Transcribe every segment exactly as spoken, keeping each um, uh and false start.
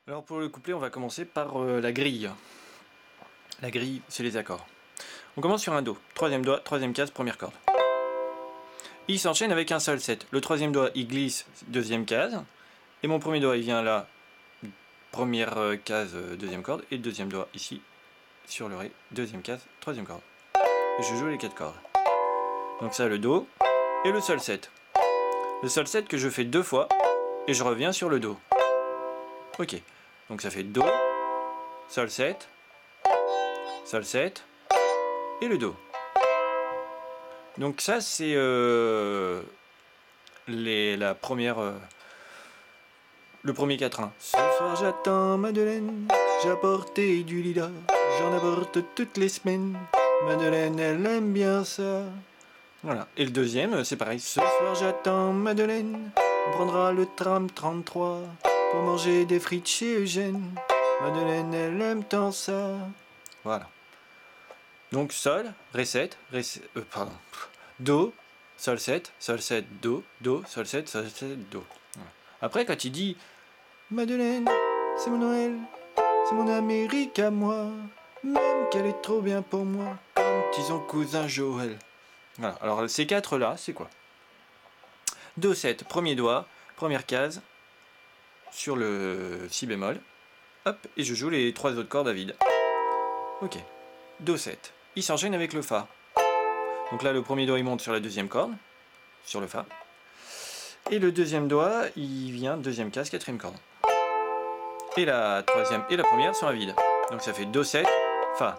Alors pour le couplet, on va commencer par euh, la grille. La grille, c'est les accords. On commence sur un Do. Troisième doigt, troisième case, première corde. Il s'enchaîne avec un sol sept. Le troisième doigt, il glisse, deuxième case. Et mon premier doigt, il vient là, première euh, case, euh, deuxième corde. Et le deuxième doigt, ici, sur le Ré, deuxième case, troisième corde. Et je joue les quatre cordes. Donc ça, le Do et le sol sept. Le sol sept que je fais deux fois, et je reviens sur le Do. Ok, donc ça fait Do, sol sept, sol sept, et le Do. Donc ça c'est euh, les, la première, euh, le premier quatrain. Ce soir j'attends Madeleine, j'ai apporté du lilas, j'en apporte toutes les semaines, Madeleine elle aime bien ça. Voilà, et le deuxième c'est pareil. Ce soir j'attends Madeleine, on prendra le tram trente-trois pour manger des frites chez Eugène, Madeleine elle aime tant ça. Voilà. Donc Sol, Ré sept, Ré sept, euh, pardon, Do, Sol sept, Sol sept, Do, Do, Sol sept, Sol sept, Do. Voilà. Après quand il dit Madeleine, c'est mon Noël, c'est mon Amérique à moi, même qu'elle est trop bien pour moi, comme dit son cousin Joël. Voilà, alors ces quatre là, c'est quoi? Do sept, premier doigt, première case, sur le Si bémol, hop, et je joue les trois autres cordes à vide. Ok, Do sept. Il s'enchaîne avec le Fa. Donc là, le premier doigt, il monte sur la deuxième corde, sur le Fa. Et le deuxième doigt, il vient deuxième case, quatrième corde. Et la troisième et la première sont à vide. Donc ça fait Do sept, Fa.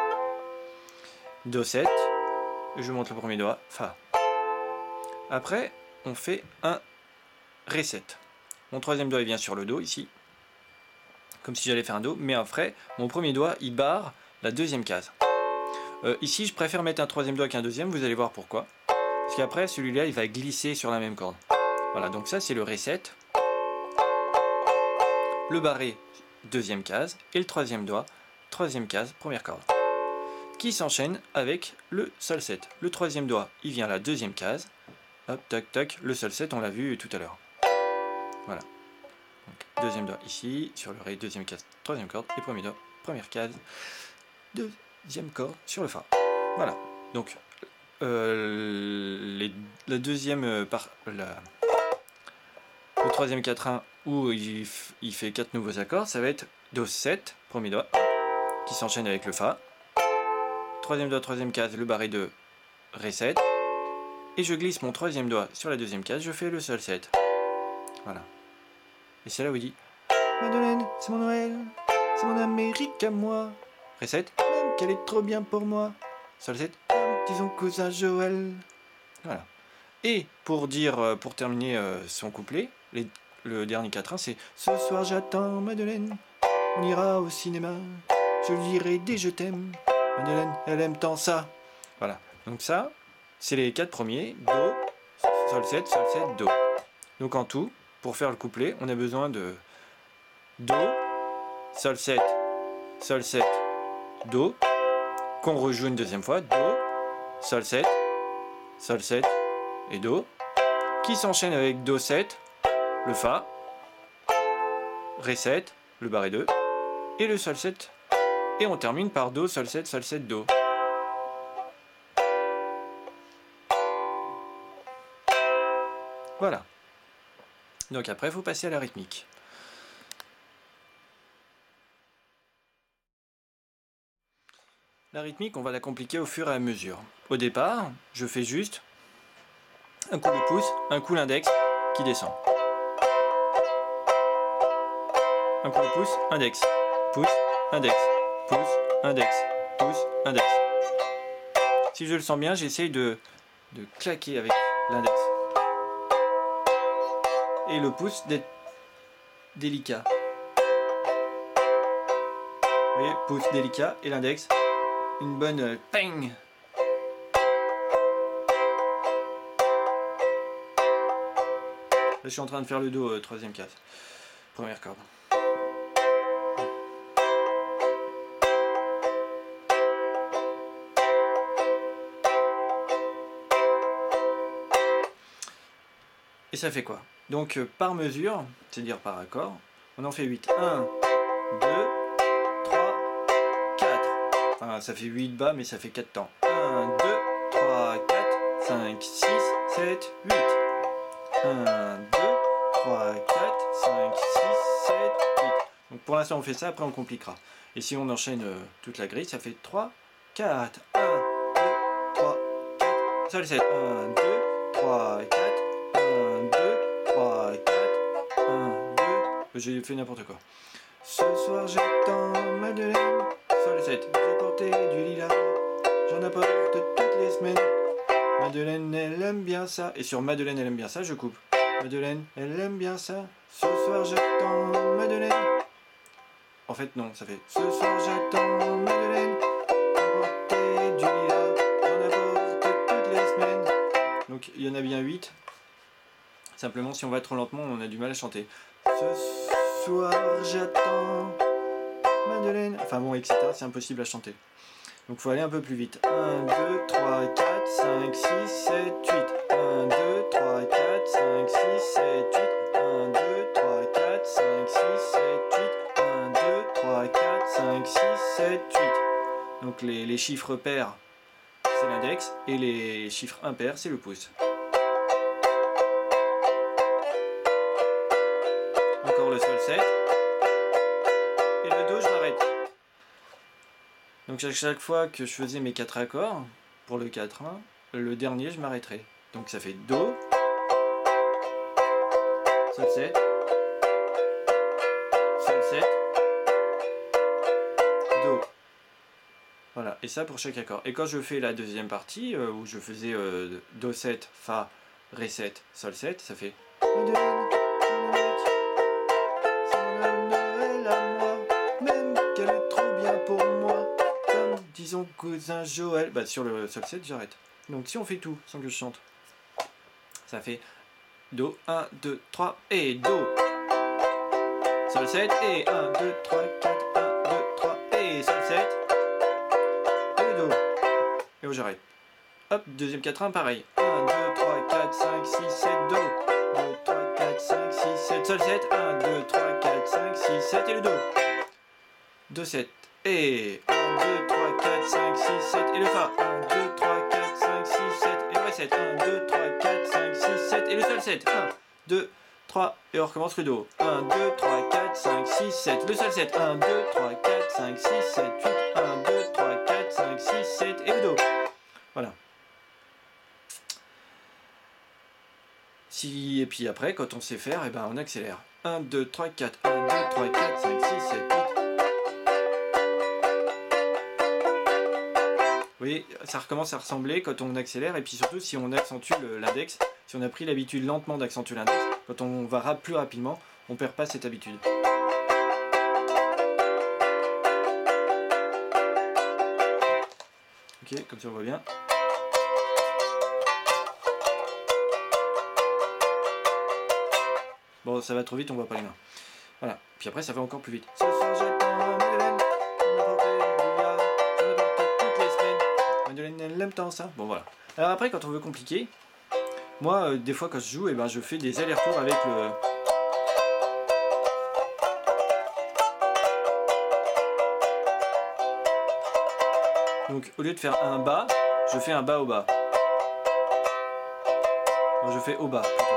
Do sept, je monte le premier doigt, Fa. Après, on fait un Ré sept. Mon troisième doigt, il vient sur le Do, ici. Comme si j'allais faire un Do, mais après, mon premier doigt, il barre la deuxième case. Euh, ici, je préfère mettre un troisième doigt qu'un deuxième, vous allez voir pourquoi. Parce qu'après, celui-là, il va glisser sur la même corde. Voilà, donc ça, c'est le Ré sept. Le barré, deuxième case. Et le troisième doigt, troisième case, première corde. Qui s'enchaîne avec le Sol sept. Le troisième doigt, il vient à la deuxième case. Hop, tac, tac. Le Sol sept, on l'a vu tout à l'heure. Voilà. Donc, deuxième doigt ici, sur le Ré, deuxième case, troisième corde. Et premier doigt, première case, deuxième corde sur le Fa. Voilà. Donc, euh, les, la deuxième par la, le troisième quatrain où il, il fait quatre nouveaux accords, ça va être Do sept, premier doigt, qui s'enchaîne avec le Fa. Troisième doigt, troisième case, le barré de Ré sept. Et je glisse mon troisième doigt sur la deuxième case, je fais le Sol sept. Voilà. Et c'est là où il dit Madeleine, c'est mon Noël, c'est mon Amérique à moi. Ré sept, même qu'elle est trop bien pour moi. Sol sept, disons cousin Joël. Voilà. Et pour dire, pour terminer euh, son couplet, les, le dernier quatrain, c'est ce soir j'attends Madeleine, on ira au cinéma, je lui dirai des je t'aime, Madeleine, elle aime tant ça. Voilà. Donc ça, c'est les quatre premiers, Do, Sol sept, Sol sept, Do. Donc en tout, pour faire le couplet, on a besoin de Do, Sol sept, Sol sept, Do, qu'on rejoue une deuxième fois, Do, Sol sept, Sol sept et Do, qui s'enchaîne avec Do sept, le Fa, Ré sept, le barré deux, et le Sol sept, et on termine par Do, Sol sept, Sol sept, Do. Voilà. Donc après, il faut passer à la rythmique. La rythmique, on va la compliquer au fur et à mesure. Au départ, je fais juste un coup de pouce, un coup l'index qui descend. Un coup de pouce, index, pouce, index, pouce, index, pouce, index. Si je le sens bien, j'essaye de, de claquer avec l'index. Et le pouce d'être délicat. Vous voyez, pouce délicat et l'index, une bonne euh, ping. Là, je suis en train de faire le Do, euh, troisième case, première corde. Et ça fait quoi? Donc euh, par mesure, c'est-à-dire par accord, On en fait huit. un, deux, trois, quatre. Enfin, ça fait huit bas, mais ça fait quatre temps. un, deux, trois, quatre, cinq, six, sept, huit. un, deux, trois, quatre, cinq, six, sept, huit. Donc pour l'instant on fait ça, après on compliquera. Et si on enchaîne euh, toute la grille, ça fait trois, quatre. un, deux, trois, quatre. Sol sept. un, deux, trois, quatre. un, deux, trois, quatre. un, deux. J'ai fait n'importe quoi. Ce soir j'attends Madeleine. Sol sept. J'ai porté du lilas. J'en apporte toutes les semaines. Madeleine, elle aime bien ça. Et sur Madeleine, elle aime bien ça, je coupe. Madeleine, elle aime bien ça. Ce soir, j'attends Madeleine. En fait, non, ça fait ce soir, j'attends Madeleine. Apporter du lilas. J'en apporte toutes les semaines. Donc, il y en a bien huit. Simplement, si on va trop lentement, on a du mal à chanter. Ce soir, j'attends Madeleine. Enfin bon, et cetera. C'est impossible à chanter. Donc il faut aller un peu plus vite. un, deux, trois, quatre, cinq, six, sept, huit. un, deux, trois, quatre, cinq, six, sept, huit. un, deux, trois, quatre, cinq, six, sept, huit. un, deux, trois, quatre, cinq, six, sept, huit. Donc les, les chiffres pairs, c'est l'index. Et les chiffres impairs, c'est le pouce. Encore le sol sept. Et le do, je m'arrête. Donc à chaque fois que je faisais mes quatre accords, pour le quatre un, le dernier je m'arrêterai. Donc ça fait Do, Sol sept, Sol sept, Do. Voilà, et ça pour chaque accord. Et quand je fais la deuxième partie, euh, où je faisais euh, Do sept, Fa, Ré sept, Sol sept, ça fait disons cousin Joël, bah sur le sol sept j'arrête. Donc si on fait tout sans que je chante, ça fait Do, un, deux, trois et Do. Sol sept et un, deux, trois, quatre, un, deux, trois et Sol sept et Do. Et oh j'arrête. Hop, deuxième quatre un pareil. un, deux, trois, quatre, cinq, six, sept, Do. deux, trois, quatre, cinq, six, sept, Sol sept. un, deux, trois, quatre, cinq, six, sept et le Do. Do sept et un, deux, trois, quatre, cinq, six, sept et le Fa. un, deux, trois, quatre, cinq, six, sept et le Ré sept. un, deux, trois, quatre, cinq, six, sept et le Sol sept. un, deux, trois et on recommence le Do. un, deux, trois, quatre, cinq, six, sept. Le Sol sept. un, deux, trois, quatre, cinq, six, sept, huit. un, deux, trois, quatre, cinq, six, sept et le Do. Voilà. Si, et puis après, quand on sait faire, et ben on accélère. un, deux, trois, quatre. un, deux, trois, quatre, cinq, six, sept, huit. Vous voyez, ça recommence à ressembler quand on accélère, et puis surtout si on accentue l'index, si on a pris l'habitude lentement d'accentuer l'index, quand on va rap plus rapidement, on ne perd pas cette habitude. Ok, comme ça on voit bien. Bon, ça va trop vite, on voit pas les mains. Voilà, puis après ça va encore plus vite. Ce soir j'attends Madeleine, Madeleine, elle aime tant ça. Bon voilà. Alors après, quand on veut compliquer, moi, euh, des fois quand je joue, eh ben, je fais des allers-retours avec le... Donc au lieu de faire un bas, je fais un bas au bas. Donc je fais au bas plutôt.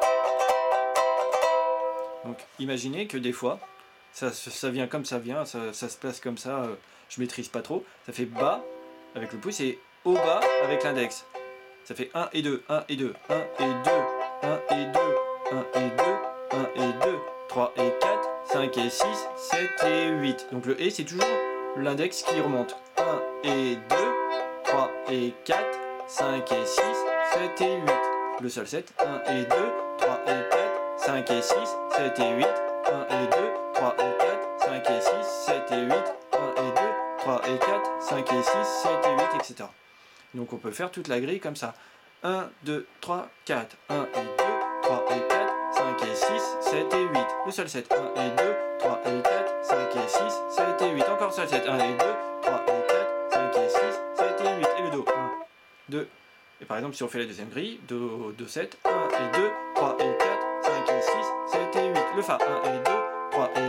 Donc imaginez que des fois, ça, ça vient comme ça vient, ça, ça se place comme ça, euh, je maîtrise pas trop. Ça fait bas avec le pouce et au bas avec l'index. Ça fait un et deux, un et deux, un et deux, un et deux, un et deux, un et deux, trois et quatre, cinq et six, sept et huit. Donc le et c'est toujours l'index qui remonte. un et deux, trois et quatre, cinq et six, sept et huit. Le sol sept, un et deux, trois et quatre, cinq et six, sept et huit. un et deux, trois et quatre, cinq et six, sept et huit. un et deux, trois et quatre, cinq et six, sept et huit, et cetera. Donc on peut faire toute la grille comme ça. un, deux, trois, quatre. un et deux, trois et quatre, cinq et six, sept et huit. Le sol sept. un et deux, trois et quatre, cinq et six, sept et huit. Encore sol sept. un et deux, trois et quatre, cinq et six, sept et huit. Et le Do. un, deux. Et par exemple, si on fait la deuxième grille, Do, Do sept. un et deux, trois et quatre, cinq et six, sept et huit. Le Fa. un et deux, trois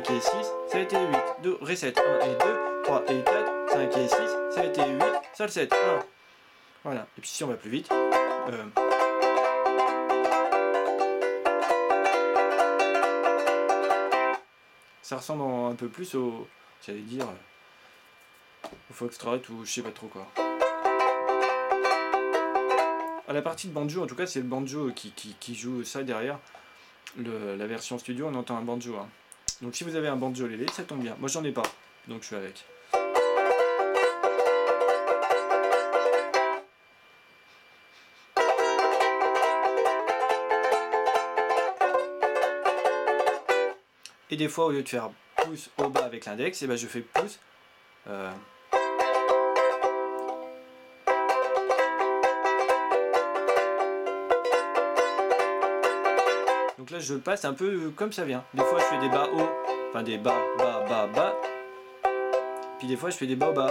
cinq et six, sept et huit, do, ré sept, un et deux, trois et quatre, cinq et six, sept et huit, sol sept, un. Voilà, et puis si on va plus vite, euh, ça ressemble un peu plus au, j'allais dire, au foxtrot ou je sais pas trop quoi. À la partie de banjo, en tout cas, c'est le banjo qui, qui, qui joue ça derrière. Le, la version studio, on entend un banjo. Hein. Donc si vous avez un banjo lélé, ça tombe bien. Moi, j'en ai pas, donc je suis avec. Et des fois, au lieu de faire pouce au bas avec l'index, et ben je fais pouce. Euh, Donc là, je le passe un peu comme ça vient. Des fois, je fais des bas hauts, enfin des bas, bas, bas, bas. Puis des fois, je fais des bas bas.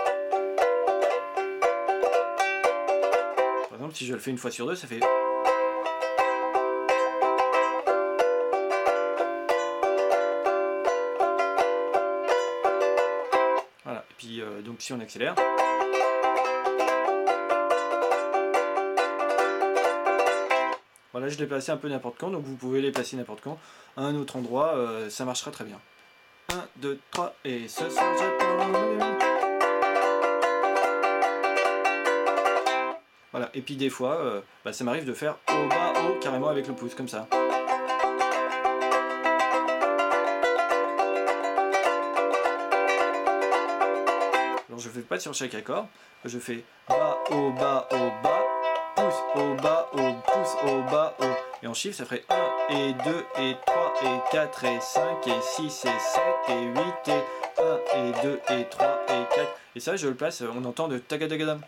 Par exemple, si je le fais une fois sur deux, ça fait. Voilà. Et puis euh, donc si on accélère. Voilà, je l'ai placé un peu n'importe quand, donc vous pouvez les placer n'importe quand. À un autre endroit, euh, ça marchera très bien. un, deux, trois, et ce soir je prends. Voilà, et puis des fois, euh, bah, ça m'arrive de faire au bas, haut, carrément avec le pouce, comme ça. Alors je fais pas sur chaque accord, je fais bas, haut, bas, haut, bas, pouce, au bas, haut, pouce, au bas, haut. Et en chiffre, ça ferait un, et deux, et trois, et quatre, et cinq, et six, et sept, et huit, et un, et deux, et trois, et quatre. Et ça, je le place, on entend de tagadagadam.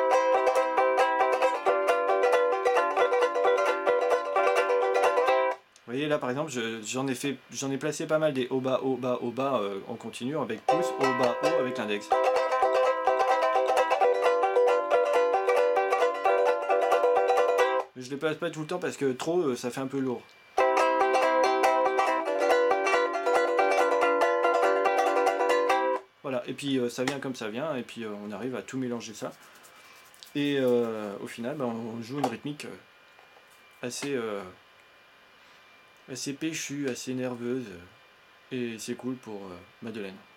Vous voyez là par exemple, j'en ai fait, j'en ai placé pas mal des haut bas haut bas haut bas euh, en continu avec pouce, haut bas haut avec l'index. Mais je les place pas tout le temps parce que trop euh, ça fait un peu lourd. Voilà, et puis euh, ça vient comme ça vient, et puis euh, on arrive à tout mélanger ça. Et euh, au final, bah, on joue une rythmique euh, assez, euh, assez péchue, assez nerveuse, et c'est cool pour euh, Madeleine.